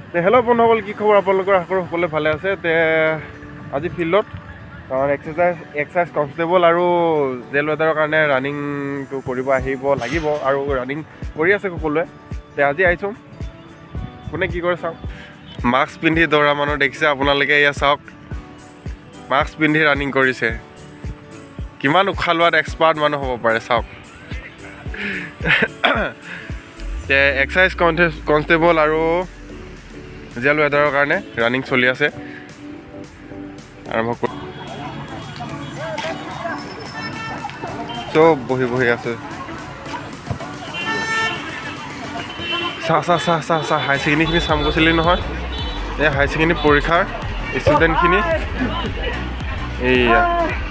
Hello' বন্ধুসকল, কি খবৰ আপোনালোকৰ? আশা কৰোঁ সকলোৱে ভালে আছে। আজি ফিল্ডত এক্সাইজ কনষ্টেবল আৰু জেল ৱেডাৰৰ কাৰণে ৰানিংটো কৰিব আহিব লাগিব আৰু ৰানিং কৰি আছে সকলোৱে। আজি আহিছোঁ, কোনে কি কৰে চাওক। মাস্ক পিন্ধি দৌৰা মানুহ দেখিছে আপোনালোকে, এয়া চাওক মাস্ক পিন্ধি ৰানিং কৰিছে। কিমান উশাহ লোৱাত এক্সপাৰ্ট মানুহ হ'ব পাৰে চাওক। এক্সাইজ কনষ্টেবল আৰু জেল ৱেডাৰৰ কাৰণে ৰানিং চলি আছে। আৰম্ভ কৰি চব বহি আছে। চাহ হাই ছেকেণ্ডেৰীখিনি চাম গৈছিলি নহয়, এই হাই ছেকেণ্ডেৰী পৰীক্ষাৰ ষ্টুডেণ্টখিনি। এইয়া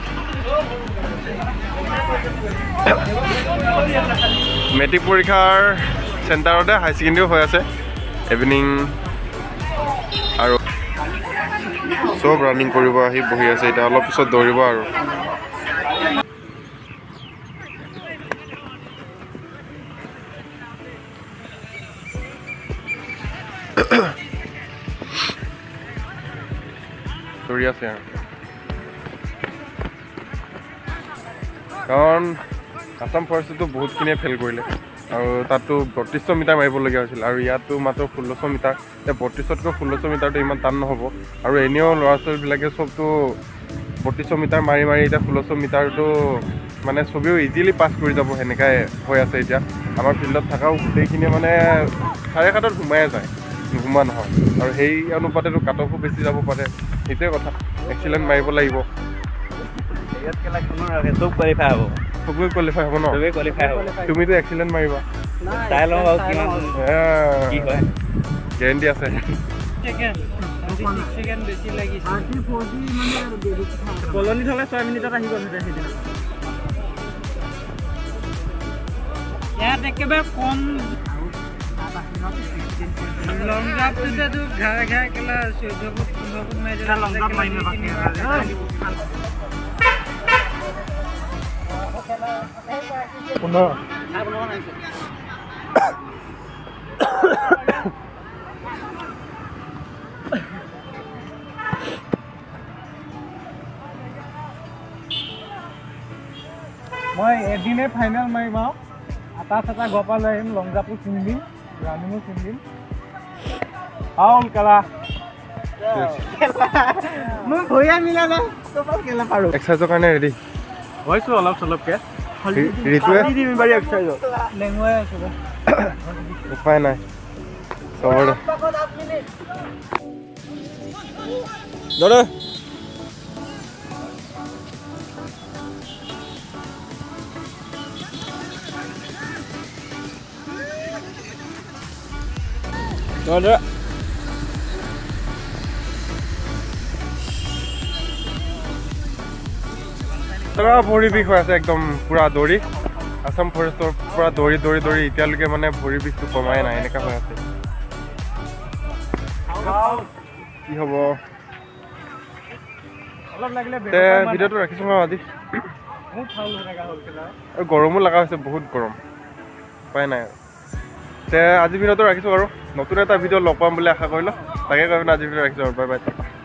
মেট্ৰিক পৰীক্ষাৰ চেণ্টাৰতে হাই ছেকেণ্ডেৰীও হৈ আছে ইভিনিং, আৰু চব ৰানিং কৰিব আহি বহি আছে। এতিয়া অলপ পিছত দৌৰিব আৰু। দৌৰি আছে আৰু কাৰণ আছাম ফৰেষ্টতো বহুতখিনিয়ে ফেইল কৰিলে আৰু তাতো 3200 মিটাৰ মাৰিবলগীয়া হৈছিল আৰু ইয়াতো মাত্ৰ 1600 মিটাৰ। এতিয়া 3200তকৈ 1600 মিটাৰটো ইমান টান নহ'ব আৰু এনেও ল'ৰা ছোৱালীবিলাকে চবতো 3200 মিটাৰ মাৰি এতিয়া 1600 মিটাৰটো মানে চবেও ইজিলি পাছ কৰি যাব, সেনেকাই হৈ আছে। এতিয়া আমাৰ ফিল্ডত থকাও গোটেইখিনিয়ে মানে 7:30 সোমাই যায়, নোসোমোৱা নহয়। আৰু সেই অনুপাতেতো কাট অফো বেছি যাব পাৰে, সেইটোৱে কথা। এক্সিলেণ্ট মাৰিব লাগিব। চব কোৱালিফাই হ'ব, চবেই কোৱালিফাই হ'ব ন? চবেই কোৱালিফাই হ'ব। তুমিতো এক্সিলেণ্ট মাৰিবা, চাই লওঁ বাৰু কিমান কি হয়, গেৰেণ্টি আছে। কলনীত হ'লে 6 মিনিটত আহিব সেইদিনা। ইয়াত একেবাৰে কম লং জাম্পটোতো ঘাই কেলা 14 ফুট 15 ফুট মাৰি দিলে লং জাম্প মাৰিব বাকি মই এদিনে ফাইনেল মাৰিম আৰু আটা ঘৰ পৰা লৈ আহিম। লং জাম্পো চিনি দিম, ৰানিঙো চিনি দিম। আউল কেলা মই ভৰিয়া মিলা নাই, তোমাৰ কেলা পাৰো। এক্সাৰচাইজৰ কাৰণে ৰেডি হৈছো অলপ চলপকে। ঋতুৱে লেঙুৱাই আছো, উপায় নাই চবৰে। দৌৰা ভৰি বিষ হৈ আছে একদম পুৰা দৌৰি। আছাম ফৰেষ্টৰ পৰা দৌৰি এতিয়ালৈকে মানে ভৰি বিষটো কমাই নাই, এনেকুৱা হৈ আছে। কি হ'ব ভিডিঅ'টো ৰাখিছোঁ আৰু আজি। আৰু গৰমো লগা হৈছে, বহুত গৰম, উপায় নাই আৰু। আজি ভিডিঅ'টো ৰাখিছোঁ আৰু নতুন এটা ভিডিঅ' লগ পাম বুলি আশা কৰিলোঁ। তাকে কৈ পিনে আজি ভিডিঅ' ৰাখিছোঁ আৰু। Bye bye.